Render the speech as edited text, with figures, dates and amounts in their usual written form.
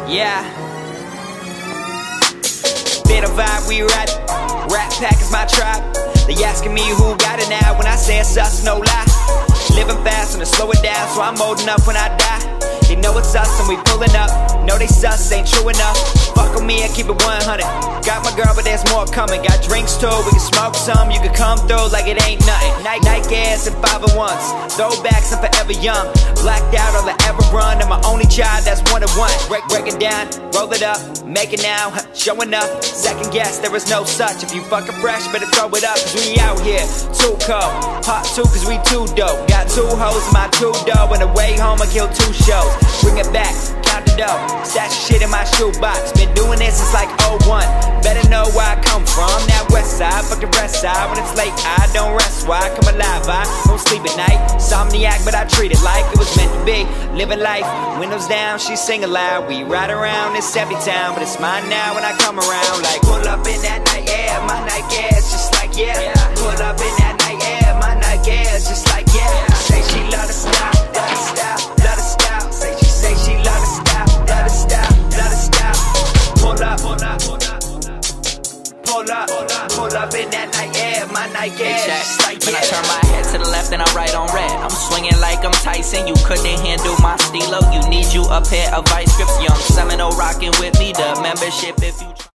Yeah. Bit of vibe, we rap. Rap Pack is my tribe. They asking me who got it now. When I say it's us, no lie. Living fast and to slow it down, so I'm old enough when I die. They know it's us and we pulling up. Know they sus, ain't true enough. Fuck with me and keep it 100. Got my girl, but there's more coming. Got drinks too, we can smoke some. You can come through like it ain't nothing. Nike ass and 501s. Throwbacks, I'm forever young. Blacked out all I ever run. I'm my only child, that's one of one. Break it down, roll it up, make it now. Showing up, second guess, there is no such. If you fucking fresh, better throw it up. Cause we out here, too cold. Pop two, cause we too dope. Got two hoes in my two dough. And the way home, I kill 2 shows. Bring it back, count the dough. Stash shit in my shoebox. Been doing this since like 01. Better know where I come from. That west side, fuck the rest side. When it's late, I don't rest. Why I come alive? I don't sleep at night. Insomniac, but I treat it like it was meant to be. Living life, windows down, she sing aloud. We ride around this every town, but it's mine now when I come around. Like pull up in that night, yeah, my night gas, just like yeah. Pull up in that night, yeah, my night gas, just like yeah. Say she love the style, love the style, love the style. Say she love the style, love the style, love the style. Pull up, pull up, pull up, pull up, pull up in that night, yeah, my night gas, just like yeah. When I turn my head to the left and I right on red, I'm swinging like I'm Tyson. You couldn't handle my stilo. You need you a pair of vice grips. Young Seminole rocking with me. The membership if you